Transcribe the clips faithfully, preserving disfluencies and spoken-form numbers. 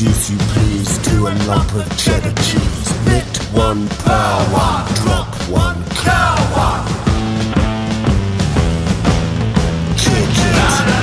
introduce you please to a lump of cheddar cheese. Knit one, power one, drop one, cow one. Kick it.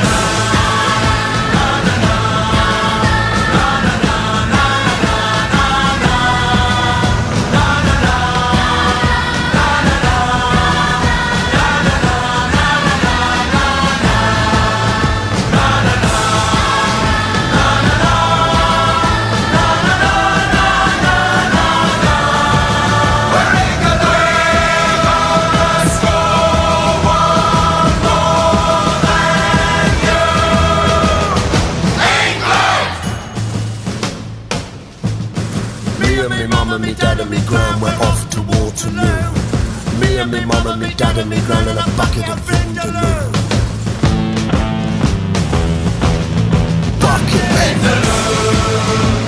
Me and me mum and me dad and me gran went off to Waterloo. Me and me mum and me dad and me gran and a bucket of Vindaloo. Bucket Vindaloo.